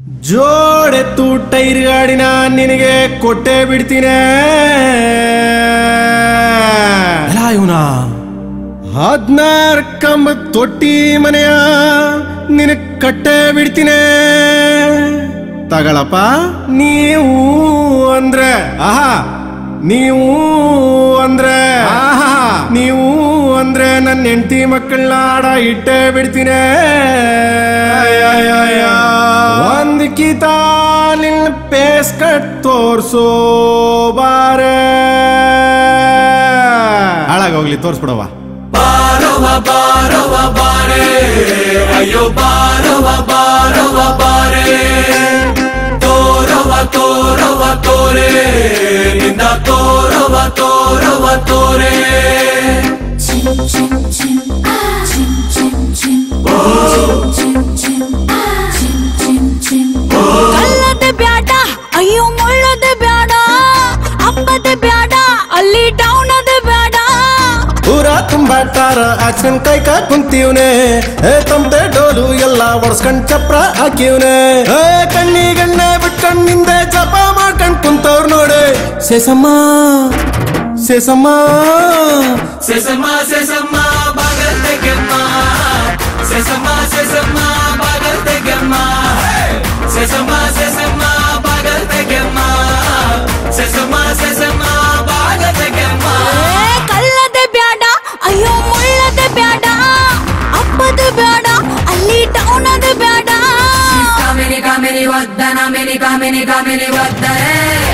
ಜೋಡೆತ್ತು tyre ಗಾಡಿನ ನಿನಗೆ ಕೊಟ್ಟೆ ಬಿಡ್ತೀನಿ. ಇವನ 16 ಕಂಬ ತೊಟ್ಟಿ ಮನೆಯ ನಿನ ಕಟ್ಟೆ ಬಿಡ್ತೀನಿ. ತಗಳಪ್ಪ. ನೀವು ಅಂದ್ರೆ ಆಹಾ, ನೀವು ಅಂದ್ರೆ ಆಹಾ, ನೀವು ಅಂದ್ರೆ ನನ್ನ ಹೆಂಡತಿ ಮಕ್ಕಳನ್ನ ಆಡ ಇಟ್ಟೆ ಬಿಡ್ತೀನಿ. ಒಂದ್ ಕಿತ ನಿನ್ನ ಪೇಸ್ ಕಟ್ ತೋರ್ಸೋ ಬಾರೆ. ಹಾಳಾಗೋಗ್ಲಿ, ತೋರ್ಸ್ಬಿಡವ. ಬಾರವ ಬಾರವ ಬಾರೆ, ಅಯ್ಯೋ ಬಾರವ ಬಾರವ ಬಾರೆ, ತೋರವ ತೋರವ ತೋರೆ, ನಿನ್ನ ತೋರವ ತೋರವ ತೋರೆ. ಕಲ್ಲದೆ ಬ್ಯಾಡ, ಅಯ್ಯೋ ಮುಳ್ಳದೆ ಬ್ಯಾಡ, ಅಪ್ಪದೆ ಬ್ಯಾಡ, ಅಲ್ಲಿ ಡೌನ್ ಅದೆ ಬ್ಯಾಡ. ಪೂರ ತುಂಬಾಟಾರ ಆಕ್ಷನ್ ಕೈಕ ಕುಂತೀವ್ನೆ, ತಮ್ದೆ ಡೋಲು ಎಲ್ಲ ಒಡ್ಸ್ಕೊಂಡ್ ಚಪ್ರ ಹಾಕಿವ್ನೆ. ಕಣ್ಣಿಗಣ್ಣೆ ಬಿಟ್ಕೊಂಡ್ ನಿಂದೆ ಜಪ ಮಾಡ್ಕೊಂಡ್ ಕುಂತವ್ರು ನೋಡಿ. ಸೇಸಮ್ಮ ಸೇಸಮ್ಮ ಸೆಸಮ್ಮ ಸೆಸಮ್ಮ ಬಾಗಲ್ ತೆಗೆಮ್ಮ, ಸೆಸಮ್ಮ ಸೆಸಮ್ಮ ಬಾಗಲ್ ತೆಗೆಮ್ಮ, ಸೆಸಮ್ಮ ಸೆಸಮ್ಮ ಬಾಗಲ್ ತೆಗೆಮ್ಮ, ಸೆಸಮ್ಮ ಸೆಸಮ್ಮ ಬಾಗಲ್ ತೆಗೆಮ್ಮ. ಕಲ್ಲದೆ ಬ್ಯಾಡ, ಅಯ್ಯೋ ಮುಳ್ಳದೆ ಬ್ಯಾಡ, ಅಪ್ಪದೆ ಬ್ಯಾಡ, ಅಲ್ಲಿ ಡೌನ್ ಅದೆ ಬ್ಯಾಡ. ಕಾಮಿನಿ ಕಾಮಿನಿ ವದ್ದನ ಮಿನಿ ಕಾಮಿನಿ ಕಾಮಿನಿ ವದ್ದನೆ,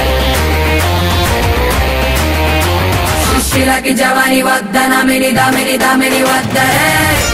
ಶಿಲಕಿ ಜವಾನಿ ವದ್ದನ ಮಿನಿ ದಾಮಿನಿ ದಾಮಿನಿ ವದ್ದನೆ.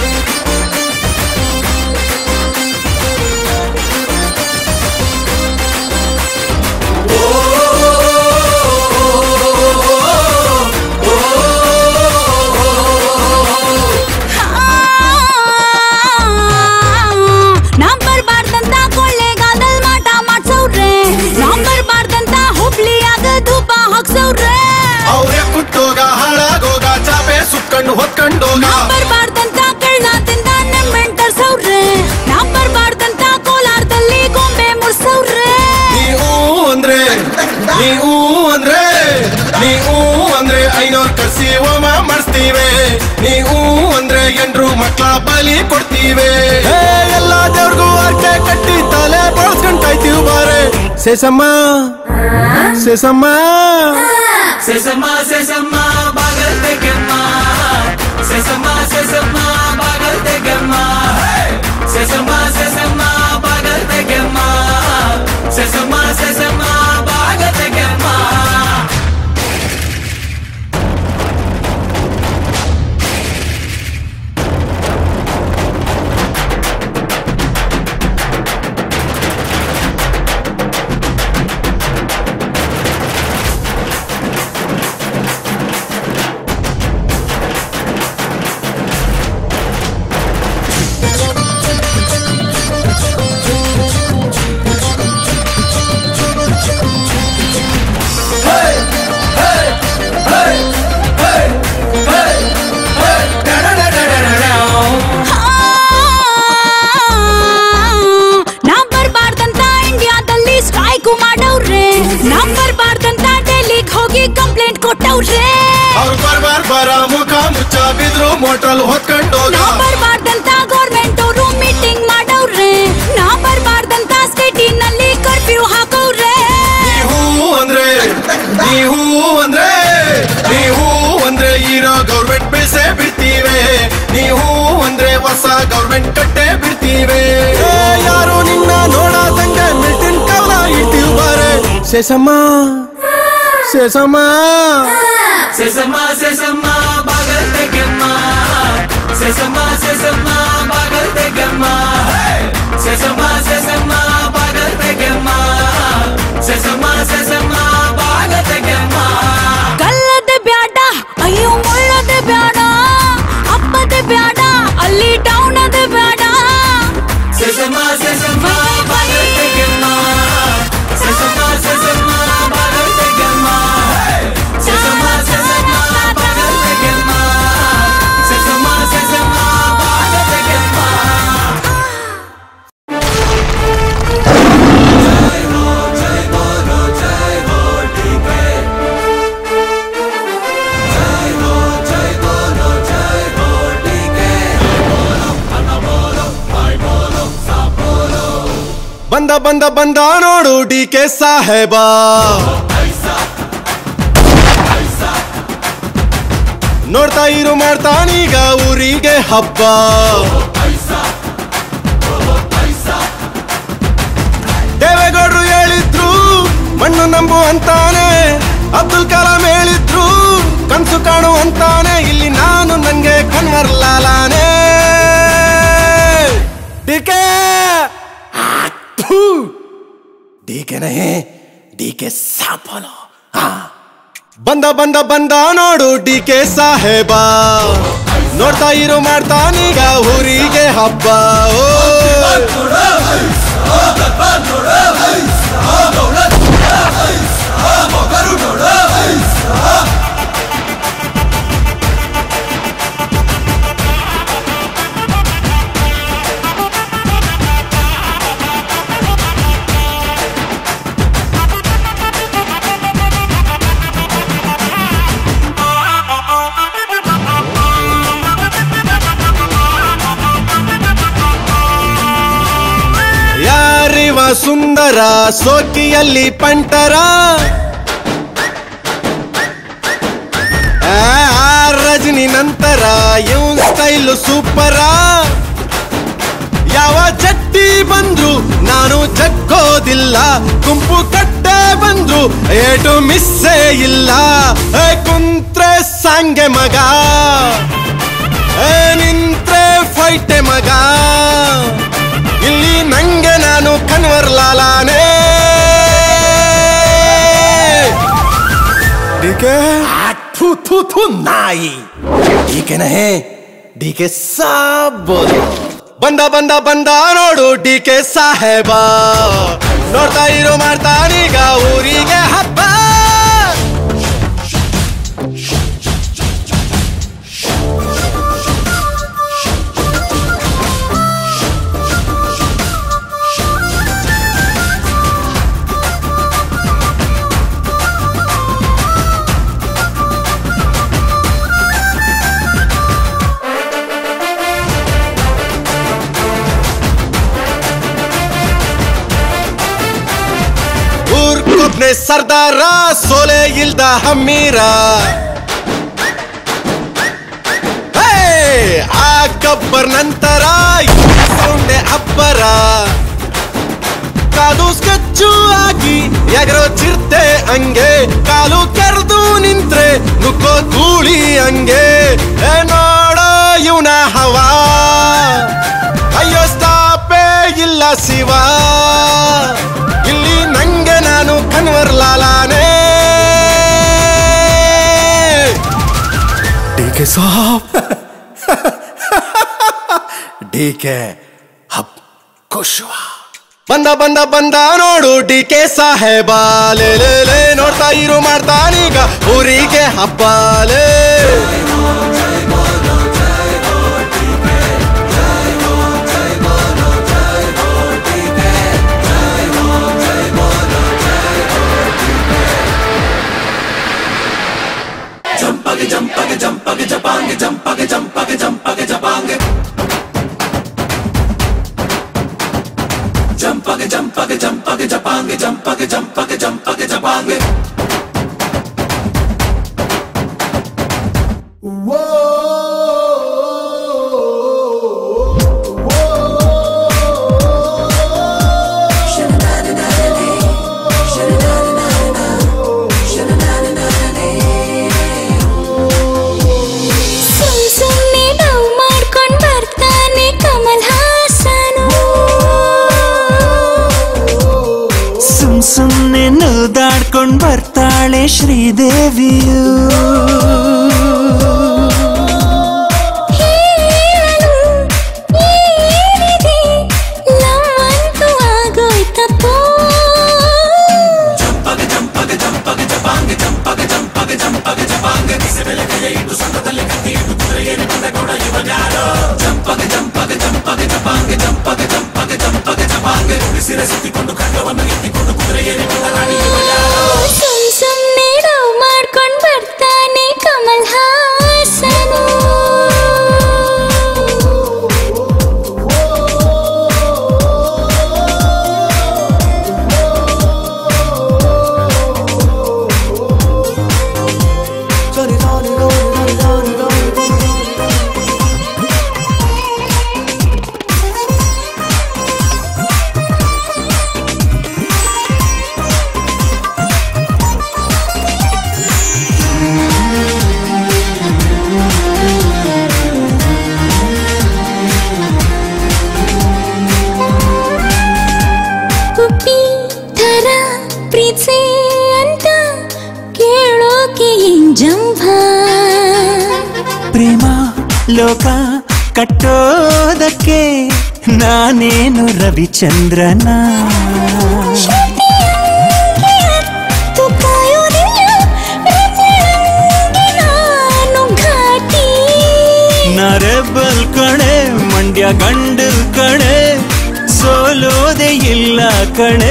ಅವ್ರೆ ಕುಟ್ಟೋಗ ಹಾಳಾಗೋಗ ಚಾಪೆ ಸುತ್ಕೊಂಡು ಹೊತ್ಕೊಂಡೋಗ. ಬರ್ಬಾರ್ದಂತ ಕಳ್ಳಾದಿಂದ ನೆಮ್ಮೆಂಟರ್ಸವ್ರೆ, ನಾ ಬರ್ಬಾರ್ದಂತ ಕೋಲಾರದಲ್ಲಿ ಗೊಂಬೆ ಮುರ್ಸವ್ರೆ. ನೀವು ಅಂದ್ರೆ ನೀವು ಅಂದ್ರೆ ನೀವು ಅಂದ್ರೆ 500 ಕರ್ಸಿ ಹೋಮ ಮಾಡಿಸ್ತೀವಿ. ನೀವು ಅಂದ್ರೆ ಎಂಡ್ರು ಮಕ್ಳ ಬಲಿ ಕೊಡ್ತೀವಿ. ಎಲ್ಲ ದೇವ್ರಿಗೂ ಅರ್ಕೆ ಕಟ್ಟಿ ತಲೆ ಬಳಸ್ಕೊಂಡ್ ಕಾಯ್ತೀವಿ ಬಾರೆ. ಸೇಸಮ್ಮ ಸೇಸಮ್ಮ ಸೆಸಮ್ಮ ಸೆಸಮ್ಮ ಬಾಗಲ್ ತೆಗೆಮ್ಮ, ಸೆಸಮ್ಮ ಸೆಸಮ್ಮ ಬಾಗಲ್ ತೆಗೆಮ್ಮ, ಸೆಸಮ್ಮ ಸೆಸಮ್ಮ ಬಾಗಲ್ ತೆಗೆಮ್ಮ, ಸೆಸಮ್ಮ ಸೆಸಮ್ಮ ಬಾಗಲ್ ತೆಗೆಮ್ಮ. ಅವ್ರು ಬರ್ಬಾರ ಮುಖ ಮುಚ್ಚ ಬಿದ್ರು ಮೋಟ್ರಲ್ ಹೊತ್ಕೊಂಡೋಗ. ನಾ ಬರ್ಬಾರ್ದಂತ ಗೌರ್ಮೆಂಟ್ ಅವರು ಮೀಟಿಂಗ್ ಮಾಡವ್ರೆ, ನಾ ಬರ್ಬಾರ್ದಂತ ಸ್ಟೇಟಿನಲ್ಲಿ ಕರ್ಫ್ಯೂ ಹಾಕವ್ರೆ. ನೀವು ಅಂದ್ರೆ ನೀವು ಅಂದ್ರೆ ನೀವು ಅಂದ್ರೆ ಇರೋ ಗೌರ್ಮೆಂಟ್ ಬೇಸೆ ಬಿಡ್ತೀವಿ. ನೀವು ಅಂದ್ರೆ ಹೊಸ ಗೌರ್ಮೆಂಟ್ ಕಟ್ಟೆ ಬಿಡ್ತೀವಿ. ಯಾರು ನಿನ್ನ ನೋಡದಂಗ ಮಿಲ್ಟಿನ್ ಕಾಲ ಇಟ್ಟಿವ್ ಬಾರೆ. ಸೇಸಮ್ಮ ಸೇಸಮ್ಮ ಸೆಸಮ್ಮ ಸೆಸಮ್ಮ ಬಾಗಲ್ ತೆಗೆಮ್ಮ, ಸೆಸಮ್ಮ ಸೆಸಮ್ಮ ಬಾಗಲ್ ತೆಗೆಮ್ಮ, ಸೆಸಮ್ಮ ಸೆಸಮ್ಮ ಬಾಗಲ್ ತೆಗೆಮ್ಮ, ಸೆಸಮ್ಮ ಸೆಸಮ್ಮ ಬಾಗಲ್ ತೆಗೆಮ್ಮ. ಕಲ್ಲದೆ ಬ್ಯಾಡ, ಅಯ್ಯೋ ಮುಳ್ಳದೆ ಬ್ಯಾಡ, ಅಪ್ಪದೆ ಬ್ಯಾಡ, ಅಲ್ಲಿ ಡೌನ್ ಅದೆ ಬ್ಯಾಡ. ಸೆಸಮ್ಮ ಸೆಸಮ್ಮ ಬಾಗಲ್ ತೆಗೆಮ್ಮ, ಸೆಸಮ್ಮ ಸೆಸಮ್ಮ ಬಾಗಲ್ ತೆಗೆಮ್ಮ, ಸೆಸಮ್ಮ ಸೆಸಮ್ಮ ಬಾಗಲ್ ತೆಗೆಮ್ಮ, ಸೆಸಮ್ಮ ಸೆಸಮ್ಮ ಬಾಗಲ್ ಬಂದ ಬಂದ ಬಂದ ನೋಡು ಡಿ ಕೆ ಸಾಹೇಬ ನೋಡ್ತಾ ಇರು ಮಾಡ್ತಾನೀಗ ಊರಿಗೆ ಹಬ್ಬ ದೇವೇಗೌಡರು ಹೇಳಿದ್ರು ಮಣ್ಣು ನಂಬು ಅಂತಾನೆ ಅಬ್ದುಲ್ ಕಲಾಂ ಹೇಳಿದ್ರು ಕನ್ಸು ಕಾಣು ಅಂತಾನೆ ಇಲ್ಲಿ ನಾನು ನಂಗೆ ಕನ್ವರ್ ಲಾಲಾನೆ ಡಿಕೆ ಡಿಕೆ ನಹಿ ಡಿಕೆ ಸಾಪಲೋ ಬಂದ ಬಂದ ಬಂದ ನೋಡು ಡಿ ಕೆ ಸಾಹೇಬ ನೋಡ್ತಾ ಇರು ಮಾಡ್ತಾನೀಗ ಊರಿಗೆ ಹಬ್ಬ ಯಾರಿವ ಸುಂದರ ಸೋಕಿಯಲ್ಲಿ ಪಂಟರ ರಜನಿ ನಂತರ ಇವನ್ ಸ್ಟೈಲ್ ಸೂಪರ ಯಾವ ಜಟ್ಟಿ ಬಂದ್ರು ನಾನು ಜಗ್ಗೋದಿಲ್ಲ ಗುಂಪು ಕಟ್ಟೆ ಬಂದ್ರು ಏಟು ಮಿಸ್ಸೇ ಇಲ್ಲ ಕುಂತ್ರೆ ಸಾಂಗೆ ಮಗ ನಿಂತ್ರೆ ಫೈಟೆ ಮಗ ಇಲ್ಲಿ ನಂಗೆ ನಾನು ಕನ್ವರ್ ಲಾಲಾನೆ ಡಿಕೆ ನಾಯಿ ಡಿಕೆ ನಹಿ ಡಿಕೆ ಸಾಬೋಲು ಬಂದ ಬಂದ ಬಂದ ನೋಡು ಡಿ ಕೆ ಸಾಹೇಬ ನೋಡ್ತಾ ಇರು ಮಾಡ್ತಾನೀಗ ಊರಿಗೆ ಹಬ್ಬ ಊರ್ಕೊಬ್ನೆ ಸರ್ದಾರ ಸೋಲೆ ಇಲ್ದ ಹಮ್ಮೀರ ಆ ಗಬ್ಬರ್ ನಂತರ ಸೌಂಡೆ ಅಬ್ಬರ ಕಾಲು ಸ್ಕೆಚ್ಚು ಆಗಿ ಎಗರೋ ಚಿರ್ತೆ ಹಂಗೆ ಕಾಲು ಕೆರೆದು ನಿಂತ್ರೆ ನುಕ್ಕೋ ಧೂಳಿ ಹಂಗೆ ನೋಡ ಇವನ ಹವಾ ಅಯ್ಯೋ ಸ್ಟಾಪೇ ಇಲ್ಲ ಶಿವ ಇಲ್ಲಿ ನಂಗೆ ನಾನು ಕನ್ವರ್ ಲಾಲಾನೆ ಡಿಕೆ ಸಾಬ್ ಡಿಕೆ ಹಬ್ ಖುಷ್ವಾ ಬಂದ ಬಂದ ಬಂದ ನೋಡು ಡಿ ಕೆ ಸಾಹೇಬ ಲೇ ಲೇ ಲೇ ನೋಡ್ತಾ ಇರು ಮಾಡ್ತಾನೀಗ ಊರಿಗೆ ಹಬ್ಬ ಲೇ Jumpage, jumpage, japange, jumpage, jumpage, jumpage, japange. Jumpage, jumpage, jumpage, japange, jumpage, jumpage, jumpage, japange. ಸುಮ್ನೆ ನೂದಾಡ್ಕೊಂಡ್ ಬರ್ತಾಳೆ ಶ್ರೀದೇವಿಯು ಸುಮ್ನೆ ಮಾಡ್ಕೊಂಡ್ ಬರ್ತಾನೆ ಕಮಲ್ ಲೋಕ ಕಟ್ಟೋದಕ್ಕೆ ನಾನೇನು ರವಿಚಂದ್ರನ. ನರೆಬಲ್ ಕಣೆ ಮಂಡ್ಯ ಗಂಡಲ್ ಕಣೆ ಸೋಲೋದೆ ಇಲ್ಲ ಕಣೆ.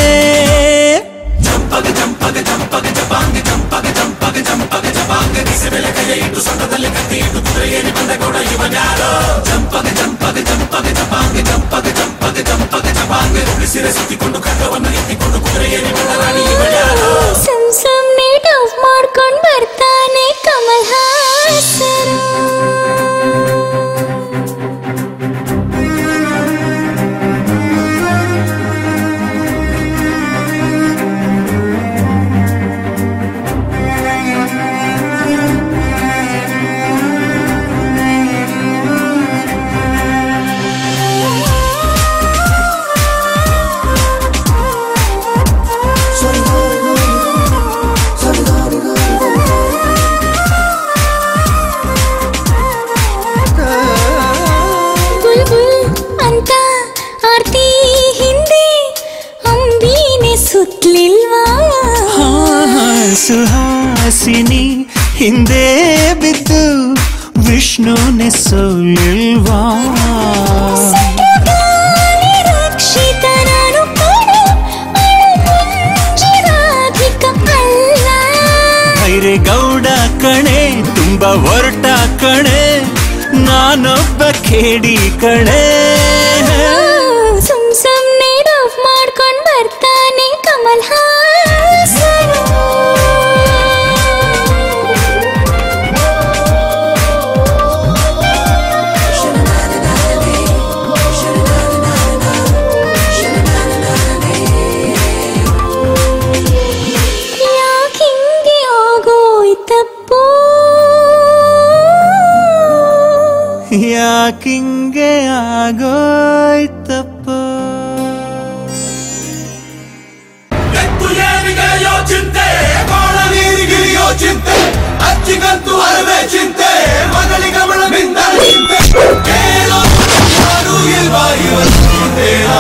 ಜಂಪಗ ಜಂಪಗ ಜಂಪಗ ಜಪಾಂಗ ಜಂಪಗ ಜಂಪಗ ಜಂಪಗ ಜಪಾಂಗ ಬಿಸಿಬೆಲೆ ಕೈಯ ಇಟ್ಟು ಸೊಂಟದಲ್ಲಿ ಕತ್ತಿ ಇಟ್ಟು ಕುದುರೆಯೇರಿ ಬಂದ ಗೌಡ ಇವನ್ಯಾರೋ. ಜಂಪಗ ಜಂಪಗ ಜಂಪಗ ಜಪಾಂಗ ಜಂಪಗ ಜಂಪಗ ಜಂಪಗ ಜಪಾಂಗ ಬಿಸಿರೆ ಸುತ್ತಿಕೊಂಡು ಖಡ್ಗವನ್ನು ಎತ್ತಿಕೊಂಡು ಕುದುರೆಯೇರಿ ಬಂದ ರಾಣಿ ಇವನ್ಯಾರೋ. ಸುಮ್ನೆ ಟಫ್ ಮಾಡ್ಕೊಂಡ್ ಬರ್ತಾನೆ ಕಮಲ್ ಹಾಸನ್. ಸುಹಾಸಿನಿ ಹಿಂದೆ ಬಿದ್ದು ವಿಷ್ಣುನೆ ಸೋಲಿಲ್ವಾ. ಐರೆ ಗೌಡ ಕಣೆ ತುಂಬ ಹೊರಟ ಕಣೆ ನಾನೊಬ್ಬ ಕೇಡಿ ಕಣೆ. ಸುಮ್ನೆ ಡಫ್ ಮಾಡ್ಕೊಂಡ್ ಬರ್ತಾನೆ ಕಮಲ್ ಹಾಸನ್. ಯಾಕಿಂಗೆ ಆಗೋಯ್ತಪ್ಪೋ ಯಾಕಿಂಗೆ ಆಗೋಯ್ತಪ್ಪೋ. ಎತ್ತು ಏನಿಗೆ ಯೋಚಿಂತೆ ಬಾಳ ನೀರಿಗಿರಿಯೋ ಚಿಂತೆ ಅಚ್ಚಿಗಂತೂ ಅರವೇ ಚಿಂತೆ ಮಗಳಿಗೆ ಮಳಮಿಂದ ಚಿಂತೆ ಕೇಳೋ ಯಾರು ಇಲ್ವಾ ಇವತ್ತು ಚಿಂತೆನಾ.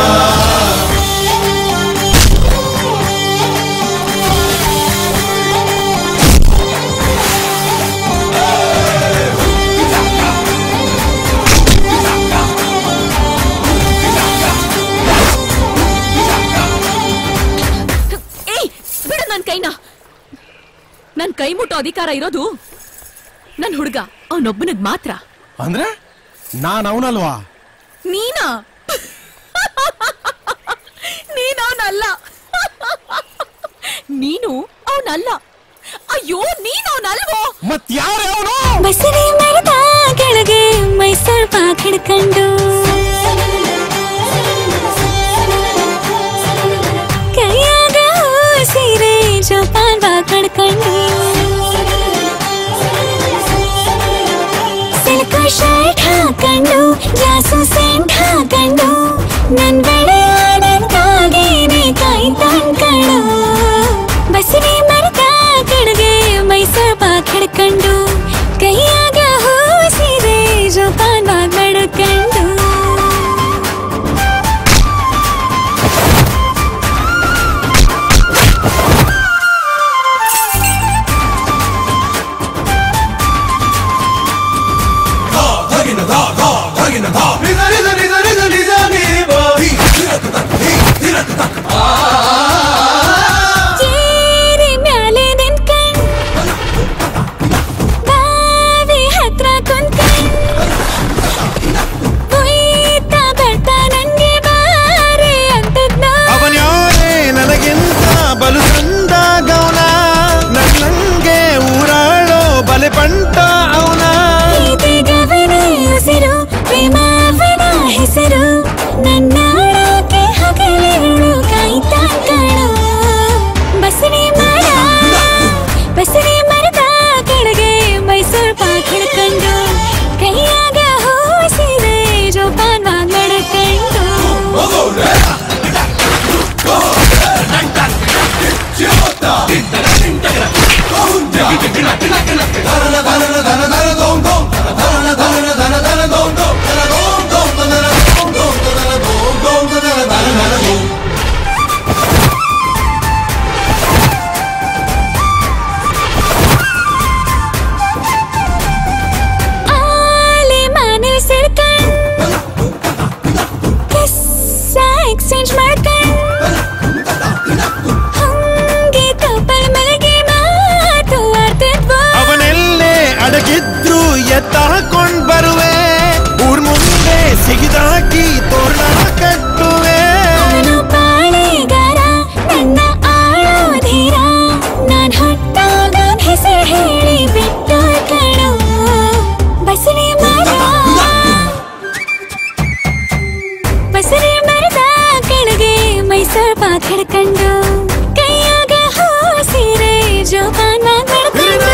ನನ್ ಕೈ ಮುಟ್ಟೋ ಅಧಿಕಾರ ಇರೋದು ನನ್ ಹುಡುಗ ಅವನೊಬ್ಬನಿಗ್ ಮಾತ್ರ. ಅಂದ್ರೆ ನಾನ್ ಅವನಲ್ವಾ? ನೀನಾ? ನೀನ್ ಅವನಲ್ಲ. ನೀನು ಅವನಲ್ಲ. ಅಯ್ಯೋ ನೀನ್ ಅವನಲ್ವೋ? ಮತ್ಯಾರು ಅವನು? ಬಸರಿ ಮರದ ಕೆಳಗೆ ಮೈ ಸ್ವಲ್ಪ ಹಿಡ್ಕೊಂಡು ಕೈಯಾಗ ಸೀರೆ ಜೋಪಾನ್ ಕಡ್ಕೊಂಡು ಸಿಲ್ಕ್ ಶರ್ಟ್ ಹಾಕೊಂಡು ಗ್ಲಾಸು ಸೆಂಟ್ ಹಾಕೊಂಡು ನನ್ ಬಳೆ ಆಡಂತಾಗೇನೆ ಕೈ ತಂದ್ಕೊಂಡು ಬಸರಿ ಮರದ ಕೆಳಗೆ ಮೈ ಸ್ವಲ್ಪ ಹಿಡ್ಕೊಂಡು ಕೈಯಾಗ ಸೀರೆ ಜೋಪಾನ್ ಮಡ್ಕೊಂಡು ಮ್ಯಾಲೆ ನಿಂತ್ಕೊಂಡ್ ಬಾವಿ ಹತ್ರ ಕುಂತ್ಕೊಂಡ್ ಹೋಯ್ತಾ ಬರ್ತಾ ನಂಗೆ ಬಾರೆ ಅಂತದ್ನ. ಅವನ್ಯಾರೇ ನನಗಿಂತ ಬಲು ಚಂದ ಗೌನ ನನ್ನಂಗೆ ಊರಾಳೋ ಬಲೆ ಪಂಟ ಅವನ. ಗವನ ಉಸಿರು ಪ್ರೇಮವನ ಹೆಸರು ನನ್ನ ಹಗಲಿರುಳು ಕಾಯ್ತಾ ಕಾಣೋ ಬಸರಿ ಮರದ ಕೆಳಗೆ ಮೈಸೂರು ಪಾಕ್ ಹಿಡ್ಕೊಂಡು ಕೈಯಾಗ ಸೀರೆ ಜೋಪಾನ್ ಮಡ್ಕೊಂಡು ಧನ ಧನ ಧನ ಧನ ಧನ ಧನ ಧನ ಧನ ಧನ ಧನ ಧನ ಧನ ಮಾತ್ ಹಿಡ್ಕೊಂಡು ಕೈಯಾಗ ಹೂ ಸೀರೆ ಜೋಪಾನ ನಡ್ಕೊಂಡು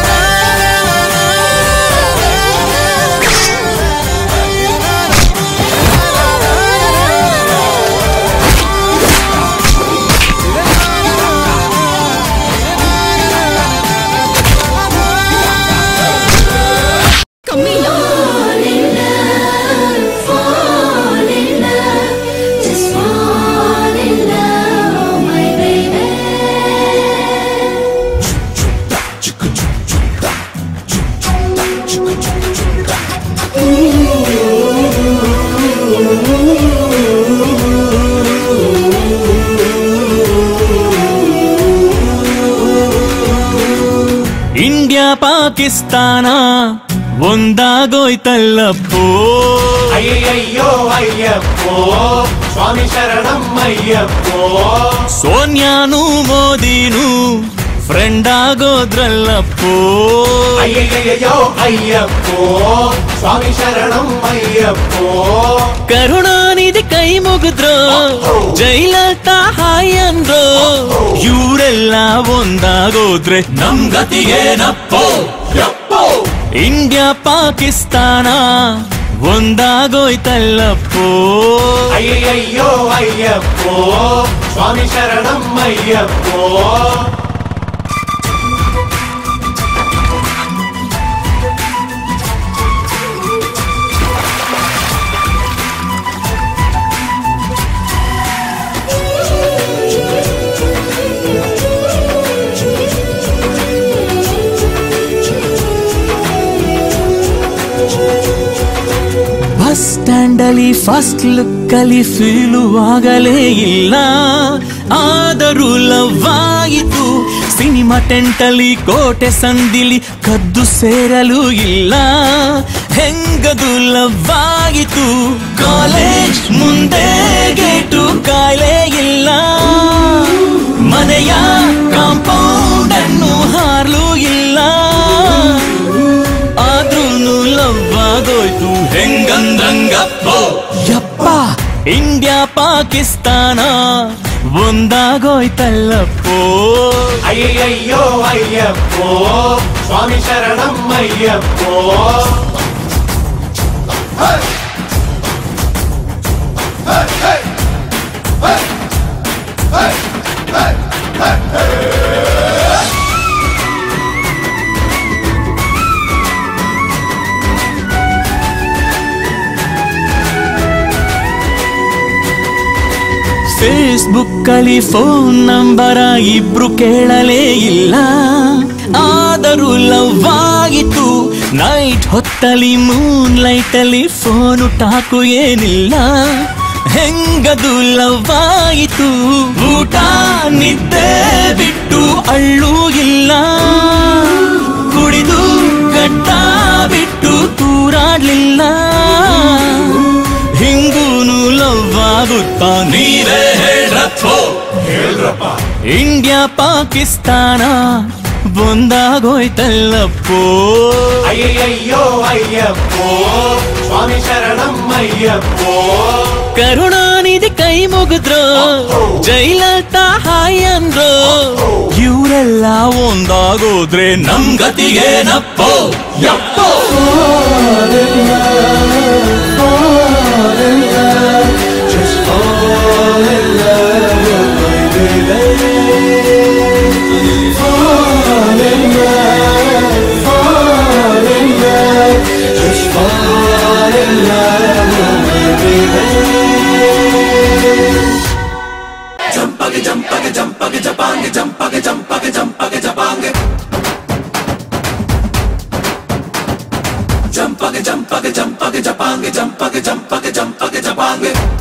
ಇಂಡಿಯಾ ಪಾಕಿಸ್ತಾನ ಒಂದಾಗೋಯ್ತಲ್ಲಪ್ಪೋ ಅಯ್ಯಯ್ಯೋ ಅಯ್ಯಪ್ಪೋ ಸ್ವಾಮಿ ಶರಣಮ್ಮಯ್ಯಪ್ಪೋ ಸೋನಿಯಾನು ಮೋದಿನು ಫ್ರೆಂಡ್ ಆಗೋದ್ರಲ್ಲಪ್ಪೋ ಅಯ್ಯಯ್ಯೋ ಅಯ್ಯಪ್ಪೋ ಸ್ವಾಮಿ ಶರಣಮ್ಮಯ್ಯಪ್ಪೋ ಕರುಣಾನಿಧಿ ಕೈ ಮುಗಿದ್ರು ಜೈಲಲಿತಾ ಹಾಯ್ ಅಂದ್ರು ಇವರೆಲ್ಲ ಒಂದಾಗೋದ್ರೆ ನಮ್ ಗತಿಗೇನಪ್ಪೋ ಯಪ್ಪೋ ಇಂಡಿಯಾ ಪಾಕಿಸ್ತಾನ ಒಂದಾಗೋಯ್ತಲ್ಲಪ್ಪೋ ಅಯ್ಯಯ್ಯೋ ಅಯ್ಯಪ್ಪೋ ಸ್ವಾಮಿ ಶರಣಮ್ಮಯ್ಯಪ್ಪೋ ಬಸ್ ಸ್ಟ್ಯಾಂಡ್ ಅಲ್ಲಿ ಫಸ್ಟ್ ಲುಕ್ ಅಲ್ಲಿ ಫೀಲು ಆಗಲೇ ಇಲ್ಲ ಆದರೂ ಲವ್ ಆಯಿತು ಸಿನಿಮಾ ಟೆಂಟ್ ಅಲ್ಲಿ ಕೋಟೆ ಸಂದಿಲಿ ಕದ್ದು ಸೇರಲು ಇಲ್ಲ ಹೆಂಗದು ಲವ್ ಆಯಿತು ಕಾಲೇಜ್ ಮುಂದೆ ಗೇಟು ಕಾಯಿಲೆ ಇಲ್ಲ ಮನೆಯ ಕಾಂಪೌಂಡ್ ಅನ್ನು ಹಾರ್ಲು ಇಲ್ಲ ಆದ್ರೂನು ಲವ್ ಆಗೋಯ್ತು ಹೆಂಗಂದ್ರಂಗಪ್ಪೋ ಯಪ್ಪ ಇಂಡಿಯಾ ಪಾಕಿಸ್ತಾನ ಒಂದಾಗೋಯ್ತಲ್ಲಪ್ಪೋ ಅಯ್ಯಯ್ಯೋ ಅಯ್ಯಪ್ಪೋ ಸ್ವಾಮಿ ಶರಣಮ್ಮಯ್ಯಪ್ಪೋ ಫೇಸ್ಬುಕ್ ಅಲ್ಲಿ ಫೋನ್ ನಂಬರ ಇಬ್ರು ಕೇಳಲೇ ಇಲ್ಲ ಆದರೂ ಲವ್ ಆಗಿತ್ತು ನೈಟ್ ಹೊತ್ತಲ್ಲಿ ಮೂನ್ ಲೈಟ್ ಅಲ್ಲಿ ಫೋನು ಟಾಕು ಏನಿಲ್ಲ ಹೆಂಗದು ಲವ್ ಆಯಿತು ಊಟ ನಿದ್ದೆ ಬಿಟ್ಟು ಅಳ್ಳು ಇಲ್ಲ ಕುಡಿದು ಗಡ್ಡ ಬಿಟ್ಟು ತೂರಾಡ್ಲಿಲ್ಲ ಹಿಂಗೂನು ಲವ್ ಆಗುತ್ತಾ ನೀವೇ ಹೇಳ್ರಪ್ಪೋ ಹೇಳ್ರಪ್ಪ ಇಂಡಿಯಾ ಪಾಕಿಸ್ತಾನ ಒಂದಾಗೋಯ್ತಲ್ಲಪ್ಪೋ ಅಯ್ಯಯ್ಯೋ ಅಯ್ಯಪ್ಪೋ ಸ್ವಾಮಿ ಶರಣಮ್ಮಯ್ಯಪ್ಪೋ ಕರುಣಾನಿಧಿ ಕೈ ಮುಗಿದ್ರು ಜೈಲಲಿತಾ ಹಾಯ್ ಅಂದ್ರು ಇವರೆಲ್ಲ ಒಂದಾಗೋದ್ರೆ ನಮ್ ಗತಿಗೇನಪ್ಪೋ ಯಪ್ಪೋ Jumpage, jumpage, jumpage, jumpage, jumpage, jumpage, jumpage, jumpage. Jumpage, jumpage, jumpage, jumpage, jumpage, jumpage, jumpage, jumpage.